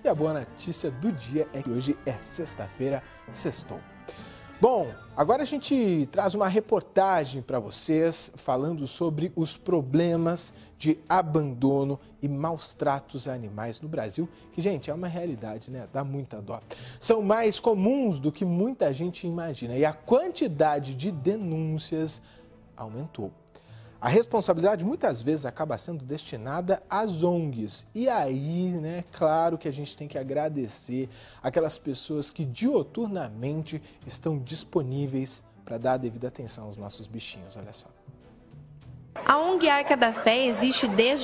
E a boa notícia do dia é que hoje é sexta-feira, sextou. Bom, agora a gente traz uma reportagem para vocês falando sobre os problemas de abandono e maus tratos a animais no Brasil, que, gente, é uma realidade, né? Dá muita dó. São mais comuns do que muita gente imagina e a quantidade de denúncias aumentou. A responsabilidade muitas vezes acaba sendo destinada às ONGs. E aí, né, claro que a gente tem que agradecer aquelas pessoas que diuturnamente estão disponíveis para dar a devida atenção aos nossos bichinhos, olha só. A ONG Arca da Fé existe desde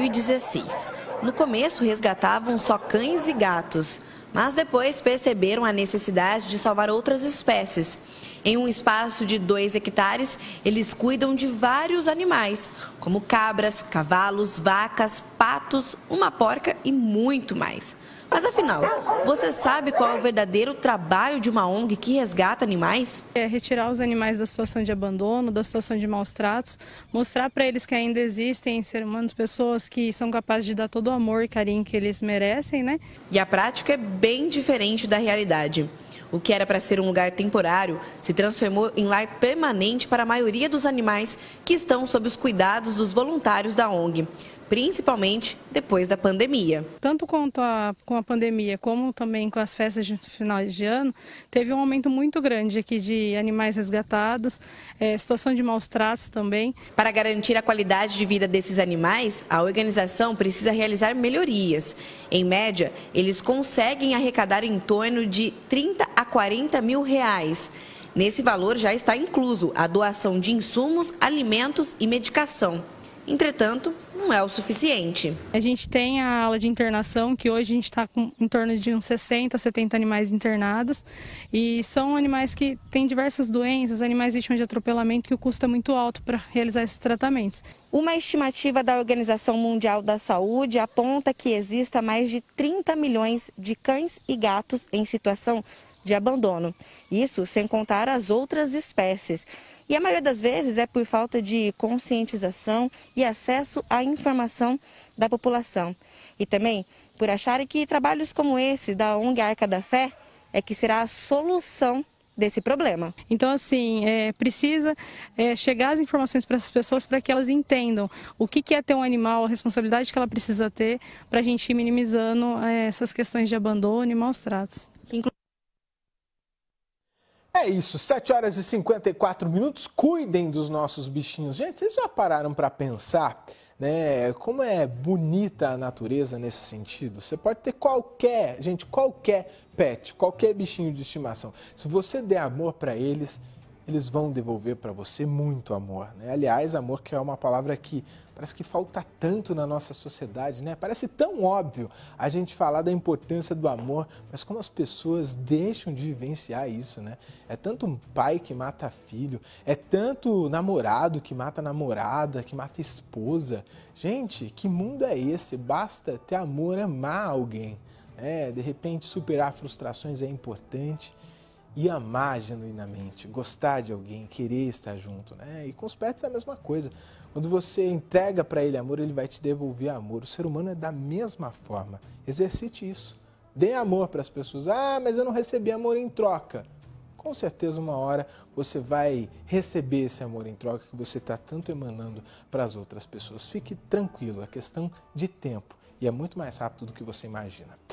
2016. No começo resgatavam só cães e gatos, mas depois perceberam a necessidade de salvar outras espécies. Em um espaço de 2 hectares, eles cuidam de vários animais, como cabras, cavalos, vacas, patos, uma porca e muito mais. Mas afinal, você sabe qual é o verdadeiro trabalho de uma ONG que resgata animais? É retirar os animais da situação de abandono, da situação de maus tratos, mostrar para eles que ainda existem seres humanos, pessoas que são capazes de dar todo o amor e carinho que eles merecem, né? E a prática é bem diferente da realidade. O que era para ser um lugar temporário se transformou em lar permanente para a maioria dos animais que estão sob os cuidados dos voluntários da ONG, principalmente depois da pandemia. Tanto com a pandemia, como também com as festas de final de ano, teve um aumento muito grande aqui de animais resgatados, situação de maus tratos também. Para garantir a qualidade de vida desses animais, a organização precisa realizar melhorias. Em média, eles conseguem arrecadar em torno de 30 a 40 mil reais. Nesse valor já está incluso a doação de insumos, alimentos e medicação. Entretanto, não é o suficiente. A gente tem a ala de internação, que hoje a gente está com em torno de uns 60, 70 animais internados. E são animais que têm diversas doenças, animais vítimas de atropelamento, que o custo é muito alto para realizar esses tratamentos. Uma estimativa da Organização Mundial da Saúde aponta que exista mais de 30 milhões de cães e gatos em situação de abandono. Isso sem contar as outras espécies. E a maioria das vezes é por falta de conscientização e acesso à informação da população. E também por acharem que trabalhos como esse da ONG Arca da Fé é que será a solução desse problema. Então, assim, precisa chegar as informações para essas pessoas para que elas entendam o que é ter um animal, a responsabilidade que ela precisa ter para a gente ir minimizando essas questões de abandono e maus tratos. É isso, 7 horas e 54 minutos, cuidem dos nossos bichinhos. Gente, vocês já pararam para pensar, né, como é bonita a natureza nesse sentido? Você pode ter qualquer pet, qualquer bichinho de estimação. Se você der amor para eles, eles vão devolver para você muito amor, né? Aliás, amor que é uma palavra que parece que falta tanto na nossa sociedade, né? Parece tão óbvio a gente falar da importância do amor, mas como as pessoas deixam de vivenciar isso, né? É tanto um pai que mata filho, é tanto namorado que mata namorada, que mata esposa. Gente, que mundo é esse? Basta ter amor, amar alguém, né? De repente, superar frustrações é importante. E amar genuinamente, gostar de alguém, querer estar junto, né? E com os pets é a mesma coisa. Quando você entrega para ele amor, ele vai te devolver amor. O ser humano é da mesma forma. Exercite isso. Dê amor para as pessoas. Ah, mas eu não recebi amor em troca. Com certeza uma hora você vai receber esse amor em troca que você está tanto emanando para as outras pessoas. Fique tranquilo, é questão de tempo. E é muito mais rápido do que você imagina.